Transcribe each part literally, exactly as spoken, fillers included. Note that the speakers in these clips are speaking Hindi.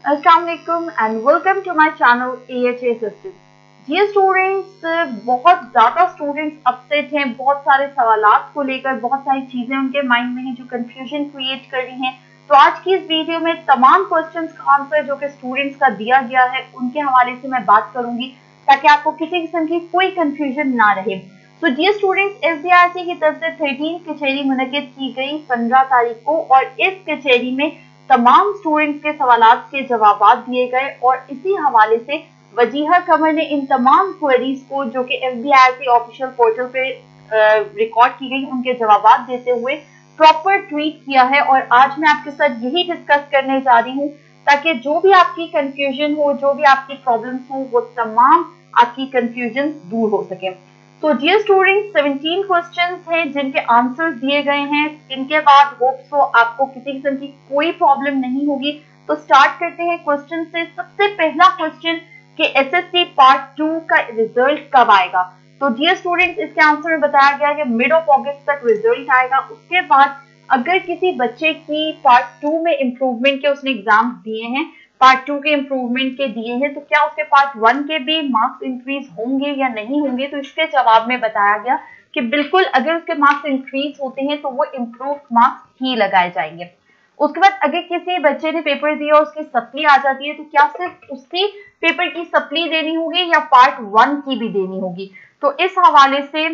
Assalamualaikum and welcome to my channel A H A Assistant। जी स्टूडेंट्स, बहुत ज़्यादा स्टूडेंट्स अपसेट हैं, बहुत सारे सवालात को लेकर बहुत सारी चीज़ें उनके माइंड में हैं जो कंफ्यूजन क्रिएट कर रही हैं। तो आज की इस वीडियो में तमाम क्वेश्चंस का आंसर जो कि स्टूडेंट्स का दिया गया है उनके हवाले से मैं बात करूंगी ताकि आपको किसी किस्म की कोई कंफ्यूजन ना रहे। तो जी students, F B I S E की तरफ से थर्टीन कचहरी मुनक्किद की गई पंद्रह तारीख को और इस कचहरी में तमाम स्टूडेंट्स के सवालात के जवाब दिए गए और इसी हवाले से वजीहा कमर ने इन तमाम क्वेरीज को जो कि F B I S E official portal पे रिकॉर्ड की गई उनके जवाब देते हुए प्रॉपर ट्वीट किया है। और आज मैं आपके साथ यही डिस्कस करने जा रही हूँ ताकि जो भी आपकी कंफ्यूजन हो, जो भी आपकी प्रॉब्लम्स हो, वो तमाम आपकी कंफ्यूजन दूर हो सके। तो डियर स्टूडेंट्स, सत्रह क्वेश्चंस हैं जिनके आंसर्स दिए गए हैं। इनके बाद होप सो आपको किसी किस्म की कोई प्रॉब्लम नहीं होगी। तो स्टार्ट करते हैं क्वेश्चन से। सबसे पहला क्वेश्चन कि S S C part two का रिजल्ट कब आएगा। तो डियर स्टूडेंट्स, इसके आंसर में बताया गया है कि मिड ऑफ अगस्त तक रिजल्ट आएगा। उसके बाद अगर किसी बच्चे की पार्ट टू में इम्प्रूवमेंट के उसने एग्जाम दिए हैं, पार्ट टू के इम्प्रूवमेंट के दिए हैं, तो क्या उसके पार्ट वन के भी मार्क्स इंक्रीज होंगे या नहीं होंगे। तो इसके जवाब में बताया गया कि बिल्कुल अगर उसके मार्क्स इंक्रीज होते हैं तो वो इम्प्रूव मार्क्स ही लगाए जाएंगे। उसके बाद अगर किसी बच्चे ने पेपर दिया और उसकी सप्ली आ जाती है तो क्या सिर्फ उसी पेपर की सप्ली देनी होगी या पार्ट वन की भी देनी होगी। तो इस हवाले से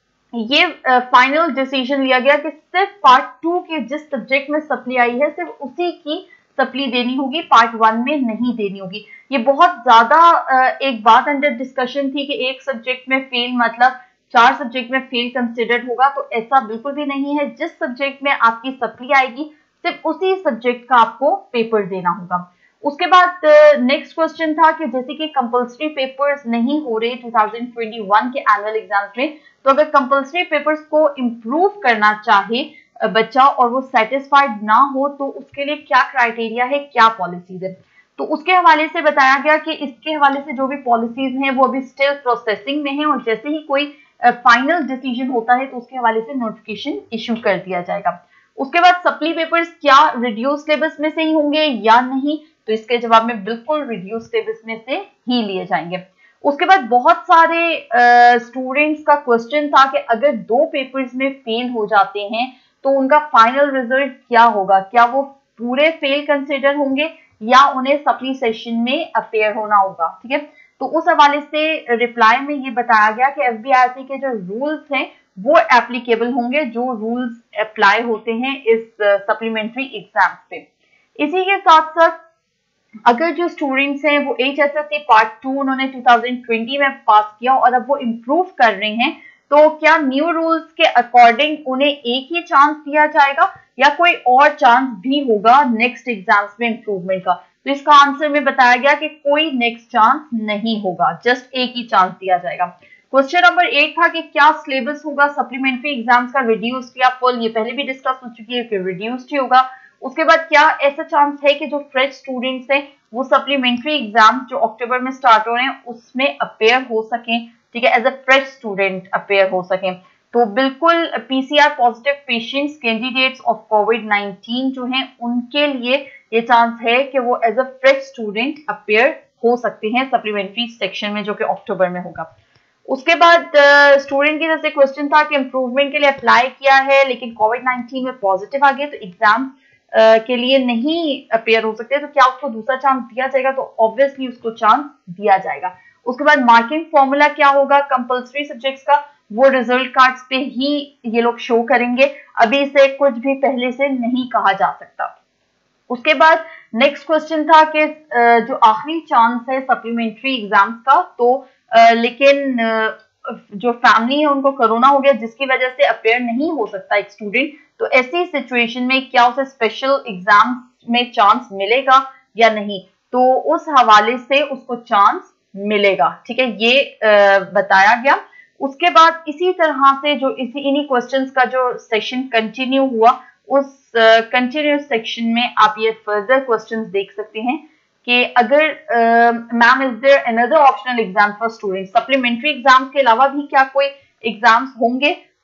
ये फाइनल डिसीजन लिया गया कि सिर्फ पार्ट टू के जिस सब्जेक्ट में सप्ली आई है सिर्फ उसी की सप्ली देनी होगी, पार्ट वन में नहीं देनी होगी। ये बहुत ज्यादा एक बात अंडर डिस्कशन थी कि एक सब्जेक्ट में फेल मतलब चार सब्जेक्ट में फेल कंसिडर्ड होगा। तो ऐसा बिल्कुल भी नहीं है। जिस सब्जेक्ट में आपकी सप्ली आएगी सिर्फ उसी सब्जेक्ट का आपको पेपर देना होगा। उसके बाद नेक्स्ट क्वेश्चन था कि जैसे कि कंपल्सरी पेपर्स नहीं हो रहे दो हज़ार इक्कीस के एनुअल एग्जाम्स में, तो अगर कंपल्सरी पेपर्स को इम्प्रूव करना चाहे बच्चा और वो सेटिस्फाइड ना हो तो उसके लिए क्या क्राइटेरिया है, क्या पॉलिसीज है। तो उसके हवाले से बताया गया कि इसके हवाले से जो भी पॉलिसीज हैं वो अभी स्टिल प्रोसेसिंग में है और जैसे ही कोई फाइनल डिसीजन होता है तो उसके हवाले से नोटिफिकेशन इशू कर दिया जाएगा। उसके बाद सप्ली पेपर्स क्या रिड्यूस सिलेबस में से ही होंगे या नहीं, तो इसके जवाब में बिल्कुल रिड्यूस सिलेबस में से ही लिए जाएंगे। उसके बाद बहुत सारे स्टूडेंट्स का क्वेश्चन था कि अगर दो पेपर्स में फेल हो जाते हैं तो उनका फाइनल रिजल्ट क्या होगा, क्या वो पूरे फेल कंसिडर होंगे या उन्हें सप्ली सेशन में अपेयर होना होगा। ठीक है, तो उस हवाले से रिप्लाई में ये बताया गया कि F B I S E के जो रूल्स हैं वो एप्लीकेबल होंगे जो रूल्स अप्लाई होते हैं इस सप्लीमेंट्री uh, एग्जाम्स पे। इसी के साथ साथ अगर जो स्टूडेंट्स हैं वो H S S C part two उन्होंने दो हज़ार बीस में पास किया और अब वो इम्प्रूव कर रहे हैं, तो क्या न्यू रूल्स के अकॉर्डिंग उन्हें एक ही चांस दिया जाएगा या कोई और चांस भी होगा नेक्स्ट एग्जाम्स में इम्प्रूवमेंट का। तो इसका आंसर में बताया गया कि कोई नेक्स्ट चांस नहीं होगा, जस्ट एक ही चांस दिया जाएगा। क्वेश्चन नंबर एट था कि क्या सिलेबस होगा सप्लीमेंट्री एग्जाम्स का रिड्यूस्ड या फुल। ये पहले भी डिस्कस हो चुकी है कि रिड्यूस्ड ही होगा। उसके बाद क्या ऐसा चांस है कि जो फ्रेश स्टूडेंट्स हैं वो सप्लीमेंट्री एग्जाम जो अक्टूबर में स्टार्ट हो रहे हैं उसमें अपेयर हो सकें। ठीक है, as a fresh student appear हो सकें। तो बिल्कुल PCR positive patients candidates of covid nineteen जो हैं उनके लिए ये चांस है कि वो as a fresh student appear हो सकते हैं सप्लीमेंट्री सेक्शन में जो कि अक्टूबर में होगा। उसके बाद स्टूडेंट uh, की तरफ से क्वेश्चन था कि इम्प्रूवमेंट के लिए अप्लाई किया है लेकिन कोविड नाइनटीन में पॉजिटिव आ गया तो एग्जाम uh, के लिए नहीं अपेयर हो सकते, तो क्या उसको दूसरा चांस दिया जाएगा। तो ऑब्वियसली उसको चांस दिया जाएगा। उसके बाद मार्किंग फॉर्मूला क्या होगा कंपल्सरी सब्जेक्ट्स का, वो रिजल्ट कार्ड्स पे ही ये लोग शो करेंगे, अभी से कुछ भी पहले से नहीं कहा जा सकता। उसके बाद नेक्स्ट क्वेश्चन था कि uh, जो आखिरी चांस है सप्लीमेंट्री एग्जाम्स का, तो Uh, लेकिन uh, जो फैमिली है उनको कोरोना हो गया जिसकी वजह से अपेयर नहीं हो सकता एक स्टूडेंट, तो ऐसी सिचुएशन में क्या उसे स्पेशल एग्जाम में चांस मिलेगा या नहीं। तो उस हवाले से उसको चांस मिलेगा। ठीक है, ये uh, बताया गया। उसके बाद इसी तरह से जो इसी इन्हीं क्वेश्चंस का जो सेशन कंटिन्यू हुआ उस कंटिन्यूस uh, सेक्शन में आप ये फर्दर क्वेश्चंस देख सकते हैं कि अगर ma'am is there another optional exam for students, supplementary exams के अलावा भी क्या कोई एग्जाम्स होंगे।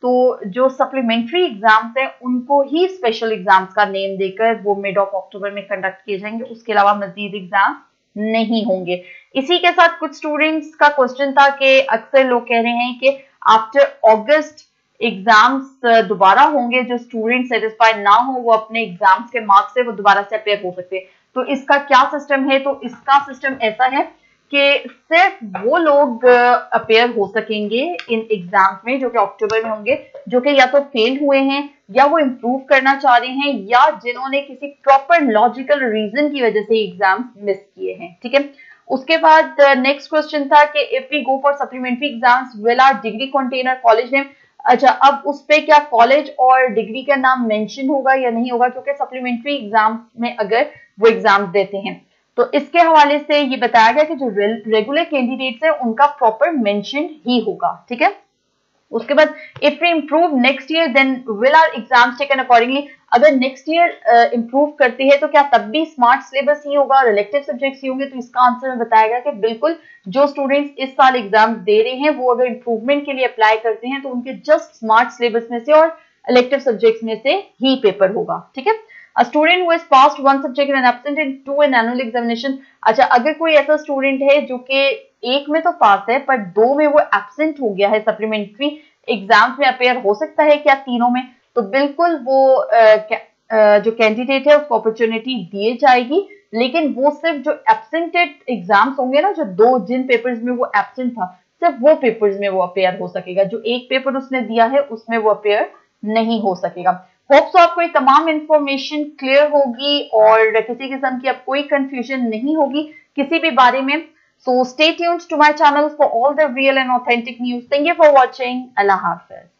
तो जो सप्लीमेंट्री एग्जाम्स हैं उनको ही स्पेशल एग्जाम्स का नेम देकर वो मिड ऑफ अक्टूबर में कंडक्ट किए जाएंगे, उसके अलावा मजीद एग्जाम नहीं होंगे। इसी के साथ कुछ स्टूडेंट्स का क्वेश्चन था कि अक्सर लोग कह रहे हैं कि आफ्टर अगस्त एग्जाम्स दोबारा होंगे, जो स्टूडेंट सेटिस्फाइड ना हो वो अपने एग्जाम्स के मार्क्स से वो दोबारा से अपेयर हो सकते हैं। तो इसका क्या सिस्टम है? तो इसका सिस्टम ऐसा है कि सिर्फ वो लोग अपेयर हो सकेंगे इन एग्जाम्स में जो कि अक्टूबर में होंगे, जो कि या तो फेल हुए हैं या वो इम्प्रूव करना चाह रहे हैं या जिन्होंने किसी प्रॉपर लॉजिकल रीजन की वजह से एग्जाम्स मिस किए हैं। ठीक है, उसके बाद नेक्स्ट क्वेश्चन था कि if we go for supplementary exams will our degree contain our college name. अच्छा, अब उस पे क्या कॉलेज और डिग्री का नाम मेंशन होगा या नहीं होगा, क्योंकि सप्लीमेंट्री एग्जाम में अगर वो एग्जाम देते हैं तो इसके हवाले से ये बताया गया कि जो रेगुलर कैंडिडेट्स हैं उनका प्रॉपर मेंशन ही होगा। ठीक है, उसके बाद if we improve next year then will our exams taken accordingly. अगर नेक्स्ट ईयर इम्प्रूव करते हैं तो क्या तब भी स्मार्ट सिलेबस ही होगा, रिलेटिव सब्जेक्ट्स ही होंगे? तो इसका आंसर में बताया गया कि बिल्कुल जो स्टूडेंट्स इस साल एग्जाम दे रहे हैं वो अगर इम्प्रूवमेंट के लिए अप्लाई करते हैं तो उनके जस्ट स्मार्ट सिलेबस में से और इलेक्टिव सब्जेक्ट्स में से ही पेपर होगा। ठीक है, A student who has passed one subject and absent in two in annual examination। अच्छा, अगर कोई ऐसा स्टूडेंट है जो कि एक में तो पास है पर दो में वो एब्सेंट हो गया है, सप्लीमेंट्री एग्जाम्स में अपेयर हो सकता है क्या तीनों में? तो बिल्कुल वो आ, आ, जो कैंडिडेट है उसको अपॉर्चुनिटी दी जाएगी, लेकिन वो सिर्फ जो एब्सेंटेड एग्जाम्स होंगे ना, जो दो जिन पेपर्स में वो एब्सेंट था सिर्फ वो पेपर्स में वो अपेयर हो सकेगा, जो एक पेपर उसने दिया है उसमें वो अपेयर नहीं हो सकेगा। होप सो आपको ये तमाम इंफॉर्मेशन क्लियर होगी और किसी किस्म की अब कोई कंफ्यूजन नहीं होगी किसी भी बारे में। So stay tuned to my channel for all the real and authentic news. Thank you for watching. अल्लाह हाफिज।